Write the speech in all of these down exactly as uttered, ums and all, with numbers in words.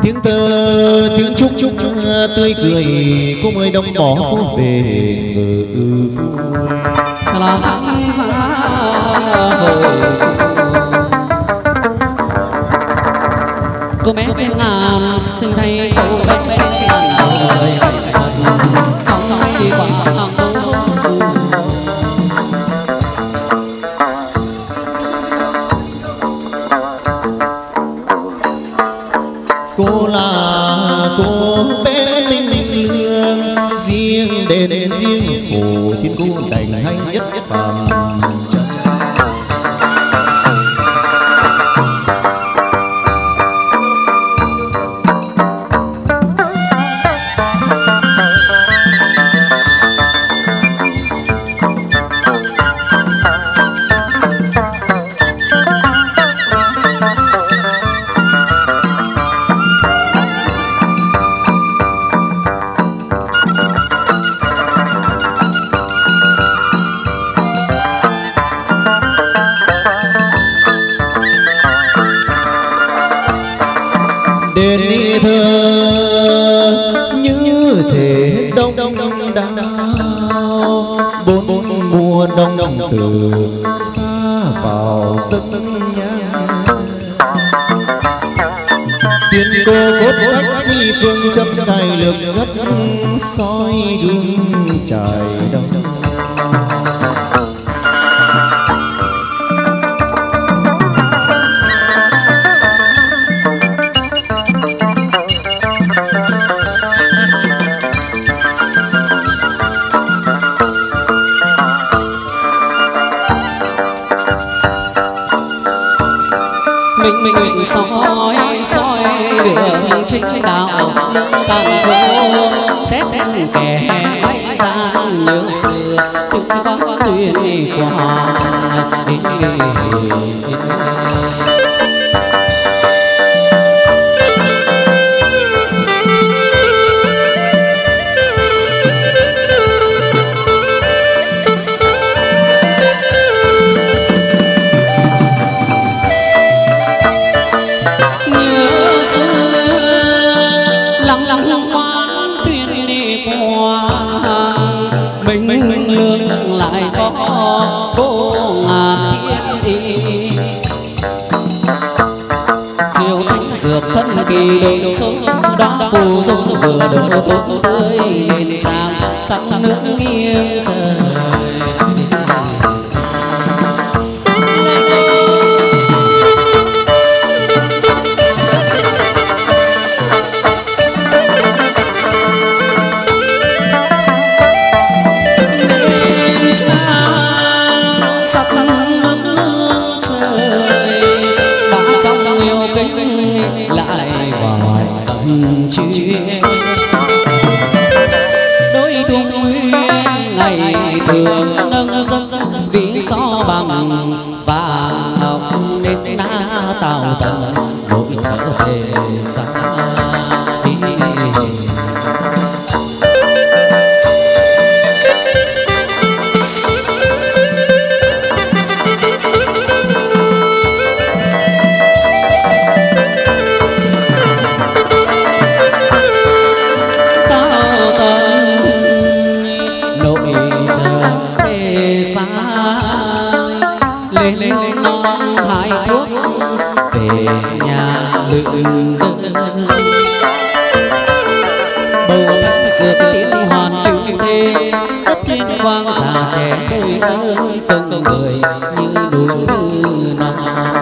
tiếng tơ tiếng chúc chúc tươi cười cô mới đông bỏ cô về ngự vui. Sa la thắng giá hồi cô bé trên ngàn xinh thay cô bé trên ngàn bầu trời phóng đi qua hàng phố. Cô là cô bé Minh Lương riêng đền riêng phổ thiên cô đành hay nhất phàm trần. Đền đi thơ như thể đông đảo bốn bốn mùa đông đông từ xa vào giấc nhang. Tiên cô cốt cách phi phương châm cài lược rất soi gương trải đông. Mình mình nguyện soi soi đường chính đạo lương càng khô xét kẻ bay ra nhớ xưa từng có tuyên qua đến kỳ đôi số đó phù dung vừa độ tốt tươi lên trang sắc nước nghiêng trời. Thường nâng dâng vì gió bằng vàng ngọc nên na tạo tận nỗi trở về xa đi. Lên non hai thuốc về nhà lựng bầu thánh dược tiến hoàn cứu thế đất thiên quang già trẻ đôi ơi công người như núi như non.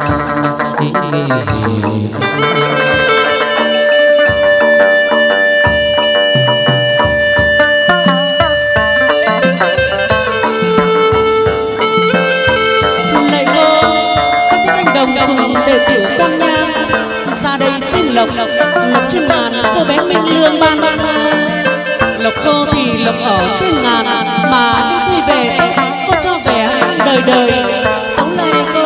Để tiểu con nhang ra đây xin lộc lộc trên ngàn cô bé Minh Lương ban xa. Lộc cô thì lộc ở trên ngàn mà đưa tôi về cô cho vẻ đời đời tấu lời cô.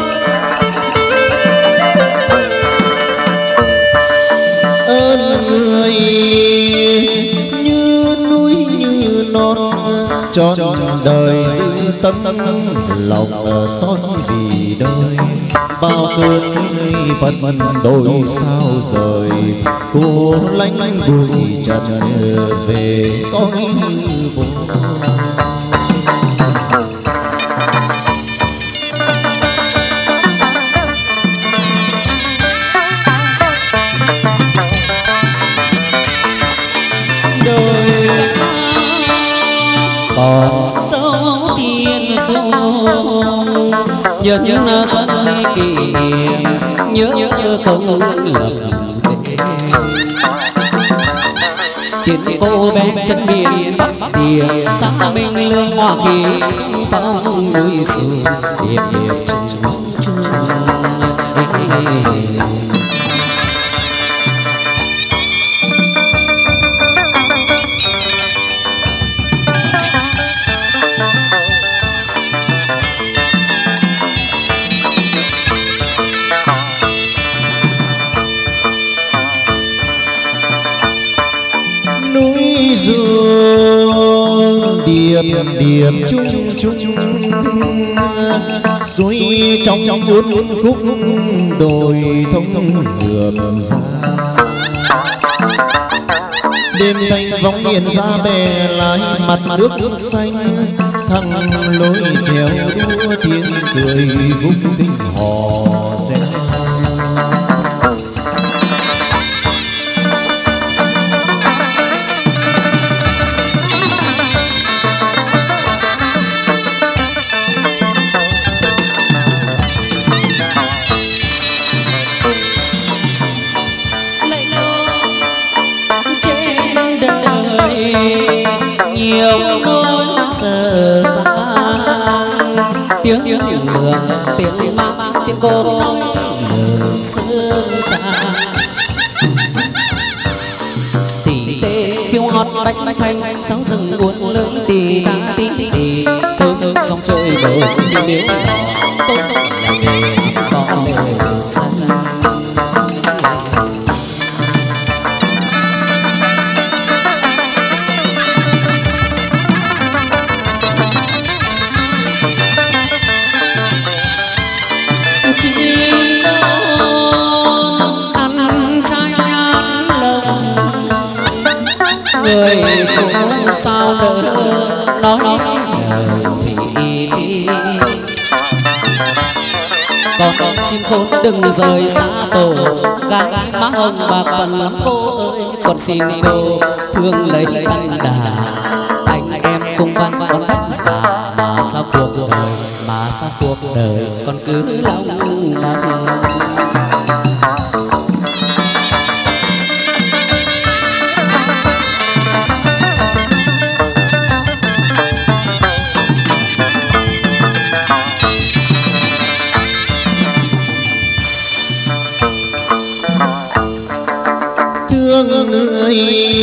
Ơn người như núi như non trọn đời giữ tâm lòng son vì đời. Bao cơn phật đổi sao rời, cô lánh lánh bụi trần về cõi vô. Còn dấu tiên dung nhân dân kỷ niệm nhớ nhớ công lập tiền cô bé chân miền bắc địa sáng minh lương hoa kỳ sung phong núi sườn điệp điệp chung chung. Điệp điệp chung chung suối trong trong cuốn khúc đồi thông dườm ra. Đêm thanh vóng điện ra bè lái mặt nước xanh, thăng lối theo đua tiếng cười khúc kinh hò reo. Nhiều nỗi sợ sang tiếng tiếng mường tiếng mang tiếng cô nói lời sương trà tỉ tê khiêu hót đánh đánh thanh sáu rừng uốn lưng tì ta tí tì sớm sóng trôi bờ đi miếu tốt là nghề có lời dân. Người cũng sao nỡ nói thì còn con chim khôn đừng rời xa tổ, cái má hồng bạc phần lắm cô ơi. Còn xin cô thương lấy văn đà, anh em cùng văn con vất vả mà sao cuộc đời mà sao cuộc đời còn cứ lòng lòng. Người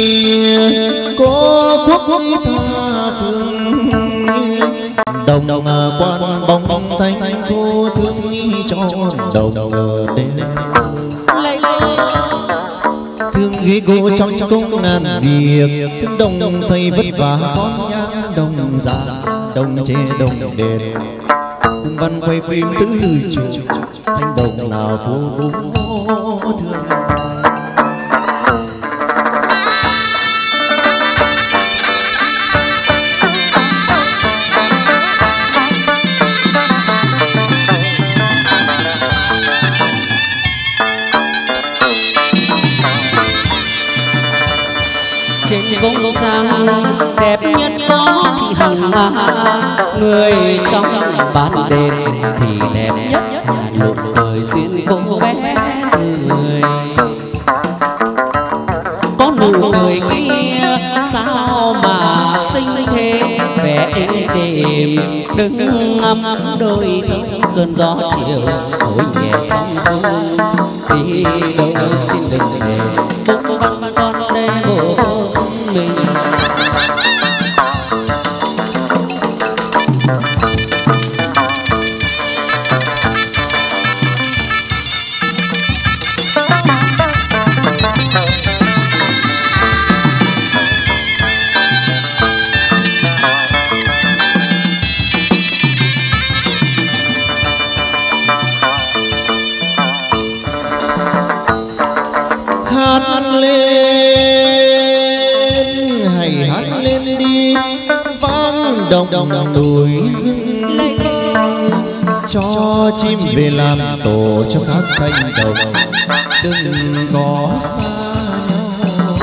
có quốc tha phương đồng đồng quan bóng thanh cô thương cho đồng đêm thương ghế cô trong công ngàn việc thương đồng thầy vất vả con nhang đồng già đồng chế đồng đền cùng văn quay phim tứ trụ thanh đồng nào cô cũng thương. Công trang đẹp nhất có chị Hằng à, người trong ban đêm thì đẹp nhất là nụ cười duyên cô bé người. Có nụ cười kia sao mà xinh thế vẻ êm đềm, đứng ngắm đôi thơm cơn gió chiều thổi nhẹ trong cung thì đâu xin đừng để bố văn văn con đây bố mình. hát lên, hãy hát lên đi, vang đồng đồng núi rừng, cho chim về làm tổ cho các cánh đồng, đừng có xa nhau.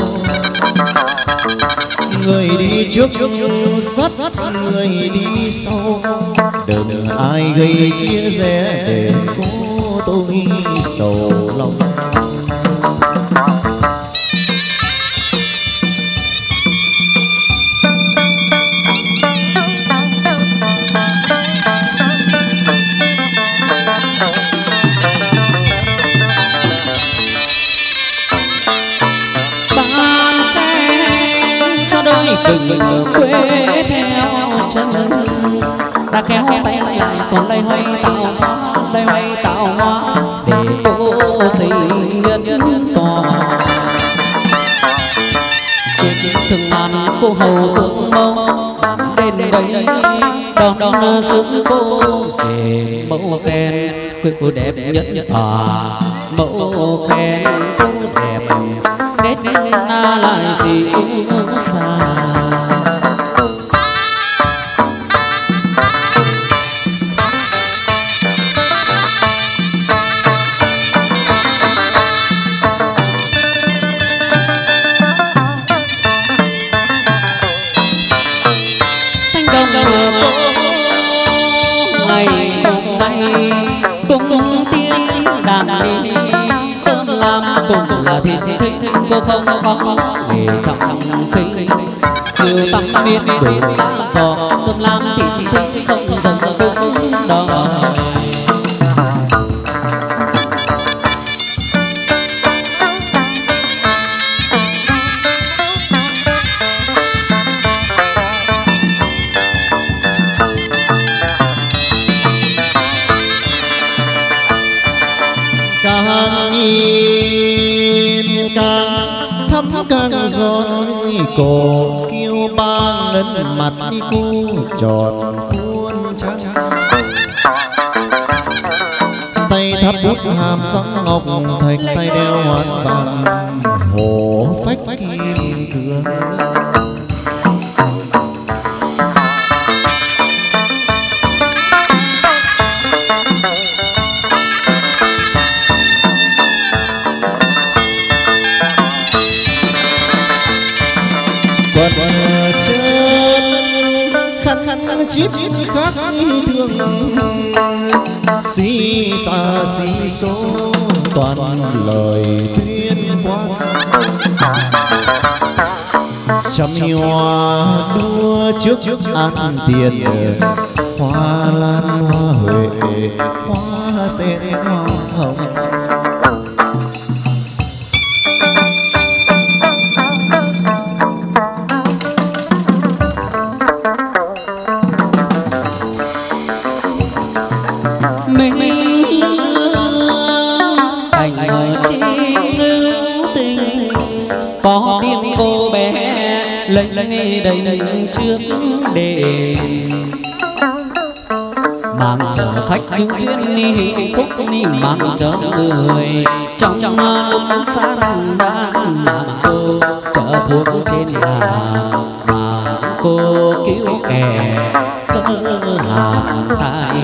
Người đi trước sắt người đi sau, đừng ai gây chia rẽ để có tôi sầu lòng. Đừng quê theo chân đã kéo tay lại còn lay hoay tạo lay hoay tạo hóa để cô sinh nhân tòa trên từng ngàn cô hầu phương mâu bên đây đón đón giữ cô về mẫu khen cô đẹp nhất tòa mẫu khen cô đẹp nét na lại gì cũng xa. Cô không có nghề trọng khinh sự tâm biết đủ tác vò cơm lam thịt thịt không dần cũng đòi càng rối cổ kêu ba ngân mặt cô tròn khuôn trắng, tay thắt bút hàm răng ngọc thạch, tay đeo hoàn vàng hổ phách kim cương. Chít khác thương xí xa xí số toàn lời tuyên quang, trăm hoa đua trước an tiền, hoa lan hoa huệ hoa sen hoa hồng. Đây trước đền mang chờ khách những duyên ni hạnh phúc ni mang chờ người trong trong lúc san đan nàng cô chở thuốc trên hàng mà cô cứu kẻ cơ hàn tay.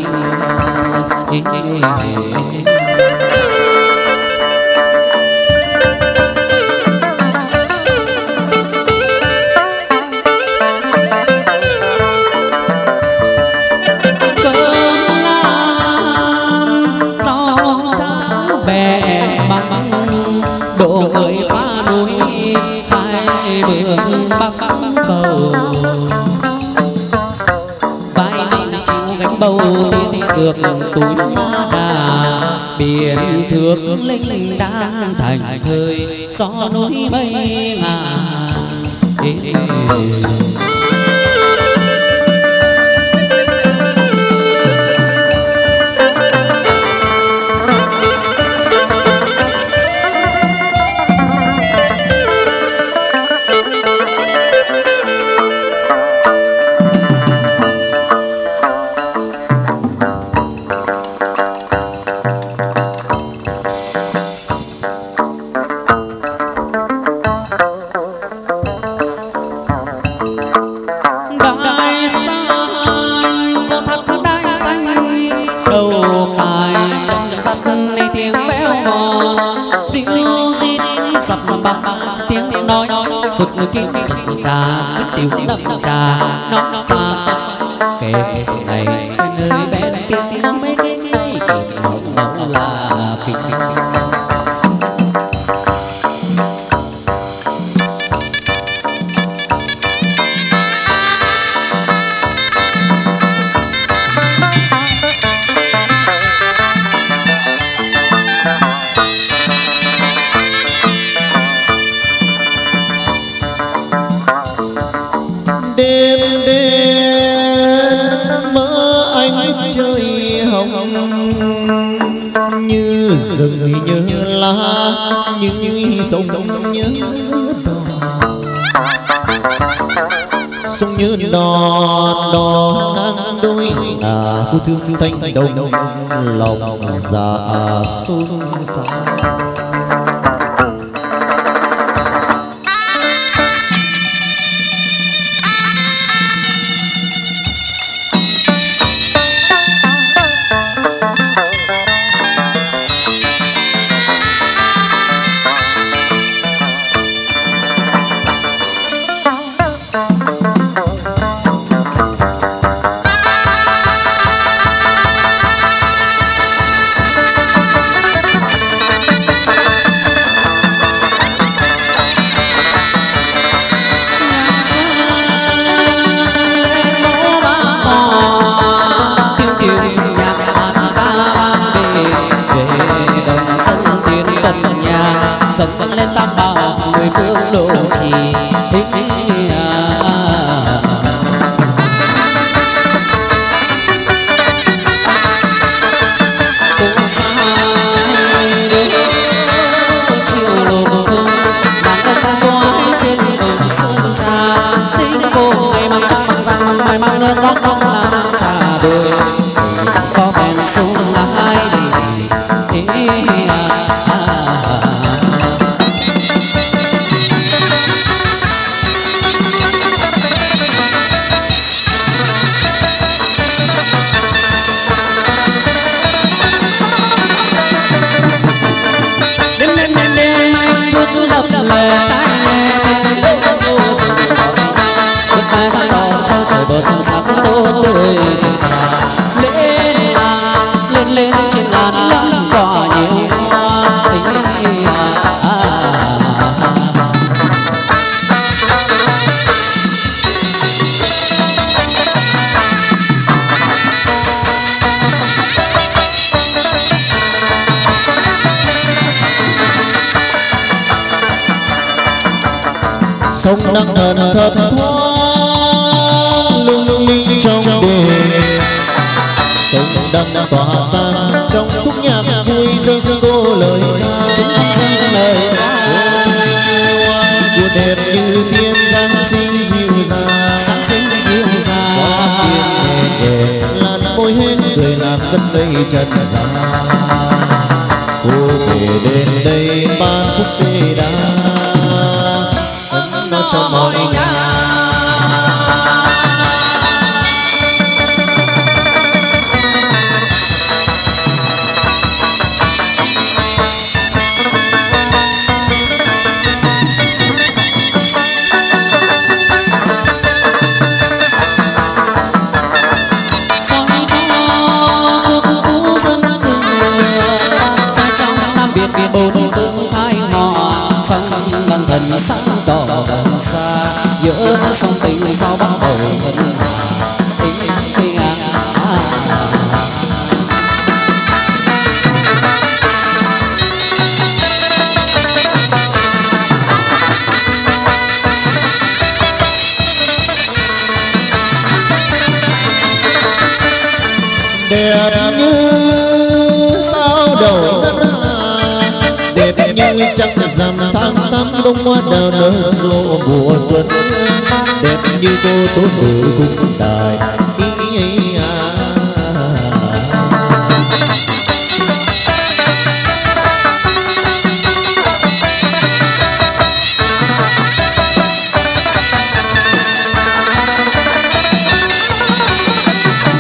Bươn bắc cầu vai anh chịu gánh bầu tiên dược túi hoa đà biển thước linh đang thành thời gió núi bay ngàn. sắp ba tiếng nói rực kim rực trà tiểu đậm trà nó xa kể này nơi bên tiếng nó mấy cái này kịp mộng mộng là kịp rừng như lá như sông nhớ sông như đò đò ngang đôi à cô thương thanh đồng lòng dạ xuân xa sông đang thần thật thoáng lung linh trong đêm sông đang tỏa sáng trong khúc nhạc vui dâng cô lời ca chúng dâng lời ca của đẹp như thiên giáng sinh dịu dàng giáng sinh dịu dàng nhẹ nhẹ làn môi hết cười làm cất cây trần gian cô về đến đây ban phúc tê đá nó cho mọi nhà giữa sông tình sao bắt đầu thân tình tình à, à. đẹp như sao đầu đất đẹp như trăng rằm tháng tám đông hoa đào nở rộ mùa xuân đẹp như cô tố nữ cung đài ý à.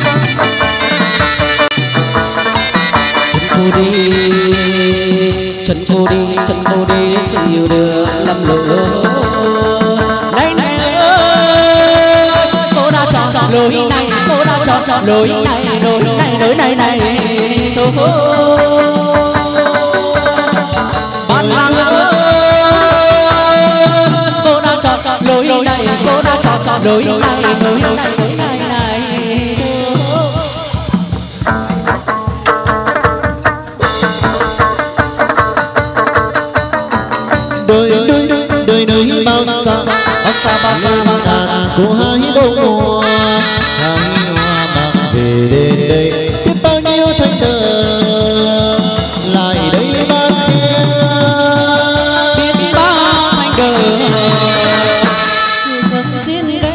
Chân cô đi chân cô đi chân cô đi xin nhiều đường lầm lỡ này này ơi cô đã chọn lối này cô đã chọn lối này lối này lối này này thôi bạn làng ơi cô đã chọn lối này cô đã chọn lối này lối này lối này này đời đời đời đời bao xa bao xa bao xa bao xa của hai bông hoa hai hoa bạc về đến đây biết bao nhiêu thanh tờ lại đây ban biết bao thanh tờ chợt xin đây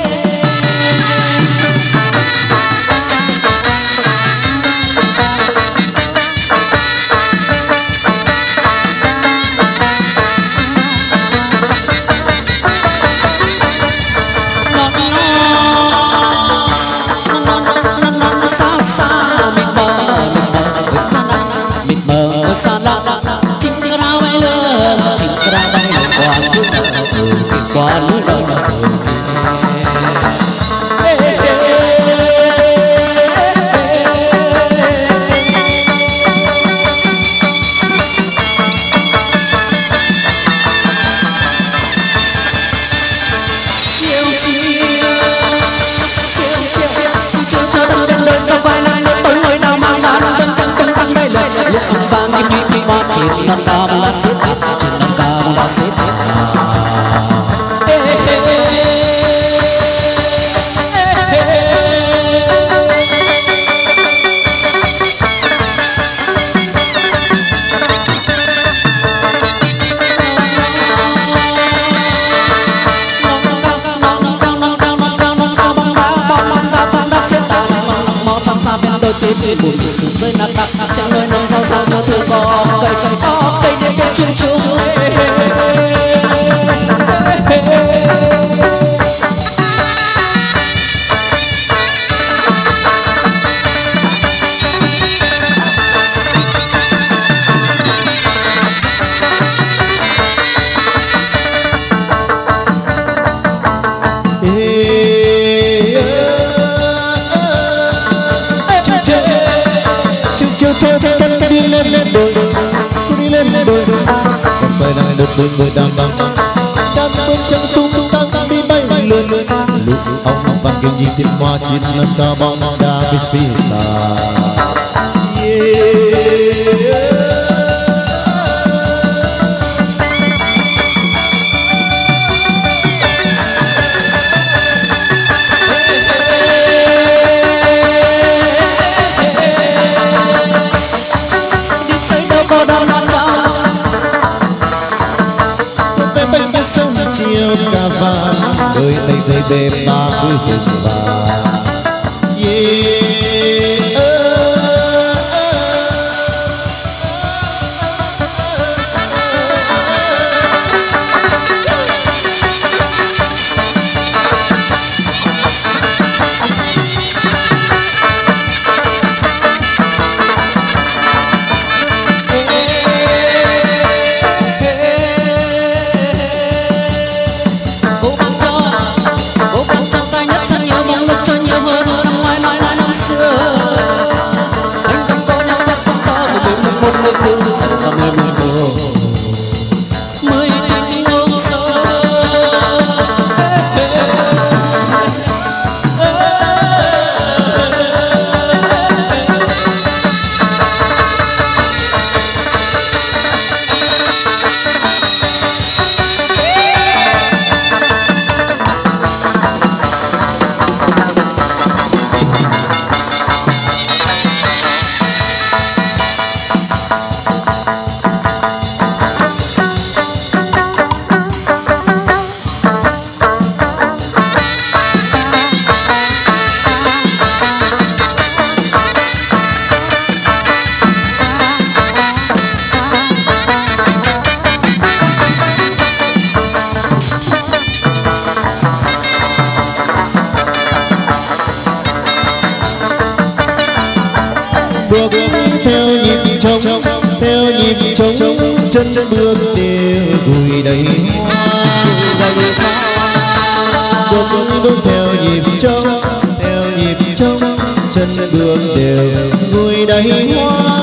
quán đâu chỉ non cao đã xếp chỉ non cao đã xếp buồn chịu sự rơi nát nát chẳng nơi nông rau rau nhớ thương có cây cây có cây đêm đêm chung chung được người người đang băng đang bên trong tung tăng đi bay lượn lượn lụt ông vàng kiều nhi tiếng hoa chín lần ca bóng đa với xì ta đi xây đâu có đâu non trao chiều cà vạt đời đây đời đêm ta cứ dừng vào yeah. cho nhiều hơn năm ngoái nói nói chân bước đều gùi đầy hoa. Bước bước theo nhịp trống, theo nhịp trống, chân bước đều gùi đầy hoa.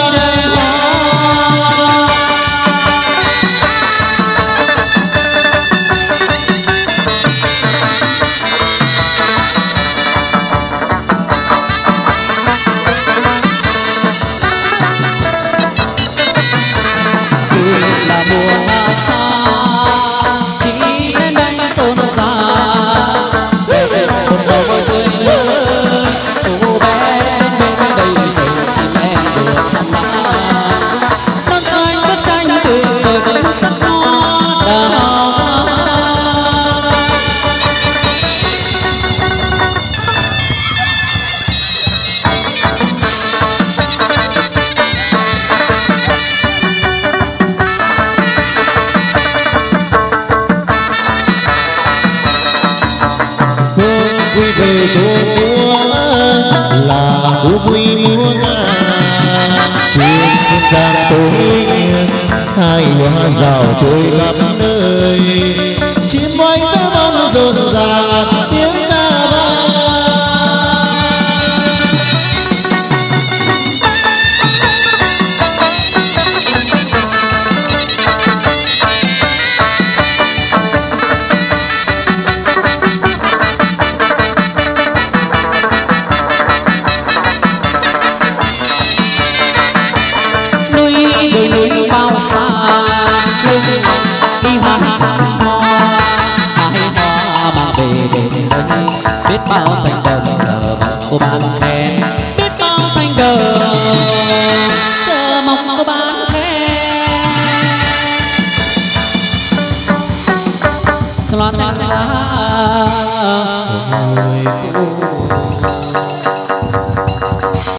hai hoa rào trôi khắp nơi, chim bay cá bóng rộn ràng tiếng ca vang. Biết bao thành đồng chờ mong cô bán khen, biết bao thành đồng chờ mong cô bán khen. Sao loan thành ra hồi cô